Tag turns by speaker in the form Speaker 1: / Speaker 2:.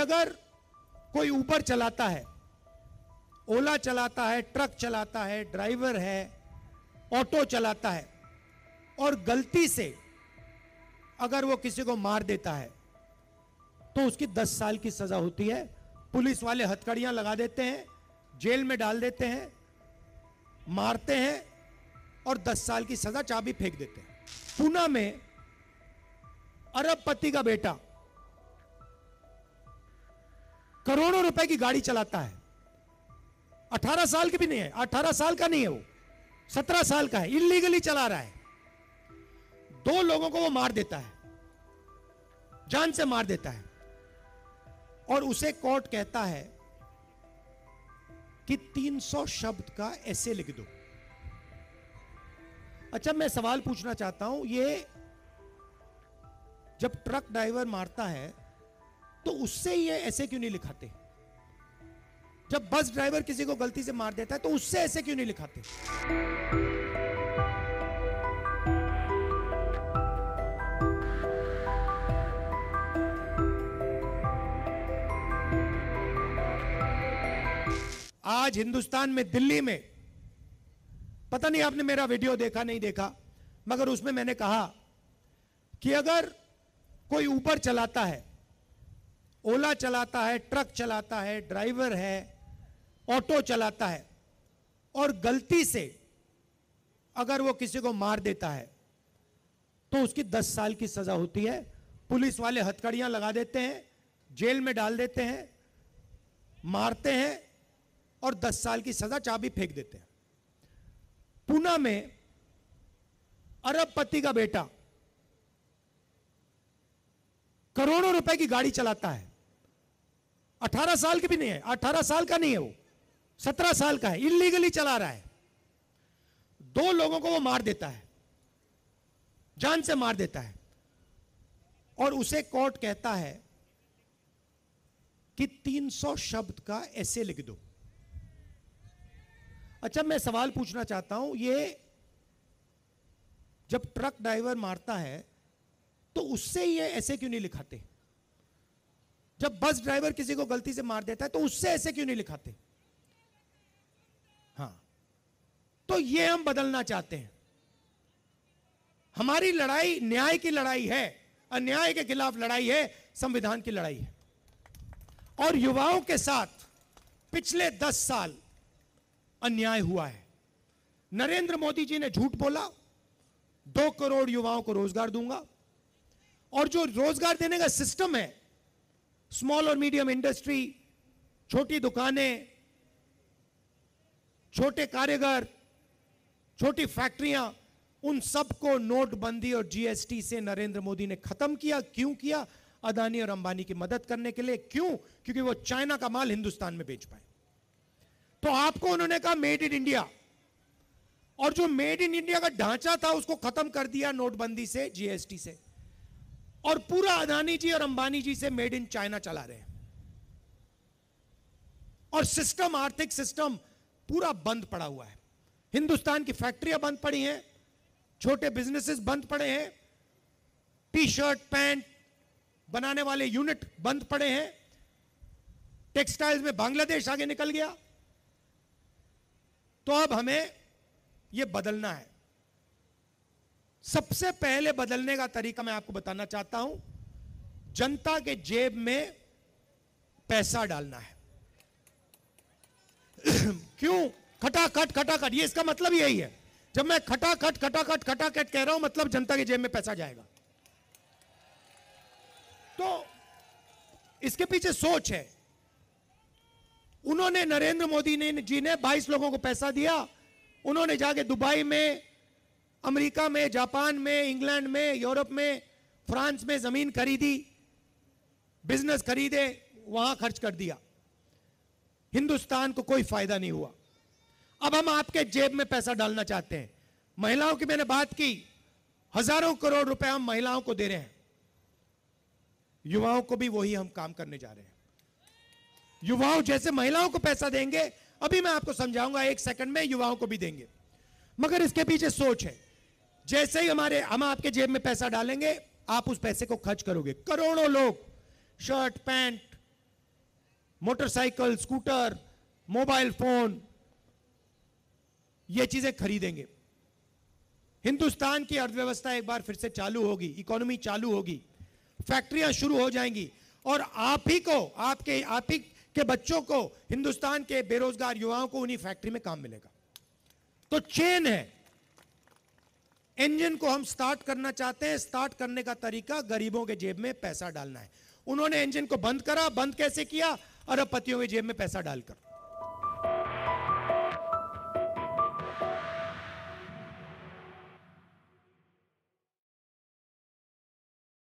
Speaker 1: अगर कोई ऊबर चलाता है, ओला चलाता है, ट्रक चलाता है, ड्राइवर है, ऑटो चलाता है और गलती से अगर वो किसी को मार देता है तो उसकी 10 साल की सजा होती है। पुलिस वाले हथकड़ियां लगा देते हैं, जेल में डाल देते हैं, मारते हैं और 10 साल की सजा, चाबी फेंक देते हैं। पूना में अरबपति का बेटा करोड़ों रुपए की गाड़ी चलाता है, 18 साल की भी नहीं है, 18 साल का नहीं है, वो 17 साल का है, इलीगली चला रहा है। 2 लोगों को वो मार देता है, जान से मार देता है और उसे कोर्ट कहता है कि 300 शब्द का ऐसे लिख दो। अच्छा, मैं सवाल पूछना चाहता हूं, ये जब ट्रक ड्राइवर मारता है तो उससे ये ऐसे क्यों नहीं लिखाते? जब बस ड्राइवर किसी को गलती से मार देता है तो उससे ऐसे क्यों नहीं लिखाते? आज हिंदुस्तान में, दिल्ली में, पता नहीं आपने मेरा वीडियो देखा नहीं देखा, मगर उसमें मैंने कहा कि अगर कोई ऊबर चलाता है, ओला चलाता है, ट्रक चलाता है, ड्राइवर है, ऑटो चलाता है और गलती से अगर वो किसी को मार देता है तो उसकी 10 साल की सजा होती है। पुलिस वाले हथकड़ियां लगा देते हैं, जेल में डाल देते हैं, मारते हैं और 10 साल की सजा, चाबी फेंक देते हैं। पूना में अरबपति का बेटा करोड़ों रुपए की गाड़ी चलाता है, 18 साल की भी नहीं है, 18 साल का नहीं है, वो 17 साल का है, इलीगली चला रहा है। 2 लोगों को वो मार देता है, जान से मार देता है और उसे कोर्ट कहता है कि 300 शब्द का ऐसे लिख दो। अच्छा, मैं सवाल पूछना चाहता हूं, ये जब ट्रक ड्राइवर मारता है तो उससे ये ऐसे क्यों नहीं लिखाते? जब बस ड्राइवर किसी को गलती से मार देता है तो उससे ऐसे क्यों नहीं लिखाते? हाँ, तो ये हम बदलना चाहते हैं। हमारी लड़ाई न्याय की लड़ाई है, अन्याय के खिलाफ लड़ाई है, संविधान की लड़ाई है। और युवाओं के साथ पिछले 10 साल अन्याय हुआ है। नरेंद्र मोदी जी ने झूठ बोला, 2 करोड़ युवाओं को रोजगार दूंगा, और जो रोजगार देने का सिस्टम है, स्मॉल और मीडियम इंडस्ट्री, छोटी दुकानें, छोटे कारीगर, छोटी फैक्ट्रियां, उन सबको नोटबंदी और जीएसटी से नरेंद्र मोदी ने खत्म किया। क्यों किया? अदानी और अंबानी की मदद करने के लिए। क्यों? क्योंकि वो चाइना का माल हिंदुस्तान में बेच पाए। तो आपको उन्होंने कहा मेड इन इंडिया, और जो मेड इन इंडिया का ढांचा था उसको खत्म कर दिया नोटबंदी से, जीएसटी से, और पूरा अदानी जी और अंबानी जी से मेड इन चाइना चला रहे हैं। और सिस्टम, आर्थिक सिस्टम पूरा बंद पड़ा हुआ है। हिंदुस्तान की फैक्ट्रियां बंद पड़ी हैं, छोटे बिजनेसेस बंद पड़े हैं, टी शर्ट पैंट बनाने वाले यूनिट बंद पड़े हैं, टेक्सटाइल्स में बांग्लादेश आगे निकल गया। तो अब हमें यह बदलना है। सबसे पहले बदलने का तरीका मैं आपको बताना चाहता हूं, जनता के जेब में पैसा डालना है। क्यों? खटाखट खटाखट, ये इसका मतलब यही है। जब मैं खटाखट खटाखट खटाखट कह रहा हूं, मतलब जनता के जेब में पैसा जाएगा। तो इसके पीछे सोच है। उन्होंने, नरेंद्र मोदी जी ने 22 लोगों को पैसा दिया। उन्होंने जाके दुबई में, अमेरिका में, जापान में, इंग्लैंड में, यूरोप में, फ्रांस में जमीन खरीदी, बिजनेस खरीदे, वहां खर्च कर दिया। हिंदुस्तान को कोई फायदा नहीं हुआ। अब हम आपके जेब में पैसा डालना चाहते हैं। महिलाओं की मैंने बात की, हजारों करोड़ रुपए हम महिलाओं को दे रहे हैं। युवाओं को भी वही हम काम करने जा रहे हैं। युवाओं जैसे महिलाओं को पैसा देंगे, अभी मैं आपको समझाऊंगा, 1 सेकंड में, युवाओं को भी देंगे। मगर इसके पीछे सोच है। जैसे ही हम आपके जेब में पैसा डालेंगे, आप उस पैसे को खर्च करोगे। करोड़ों लोग shirt pant, motorcycle, scooter, mobile phone, ये चीजें खरीदेंगे। हिंदुस्तान की अर्थव्यवस्था एक बार फिर से चालू होगी, इकोनॉमी चालू होगी, फैक्ट्रियां शुरू हो जाएंगी और आप ही के बच्चों को, हिंदुस्तान के बेरोजगार युवाओं को उन्हीं फैक्ट्री में काम मिलेगा। तो चेन है, इंजन को हम स्टार्ट करना चाहते हैं। स्टार्ट करने का तरीका गरीबों के जेब में पैसा डालना है। उन्होंने इंजन को बंद करा। बंद कैसे किया? अरबपतियों के जेब में पैसा डालकर।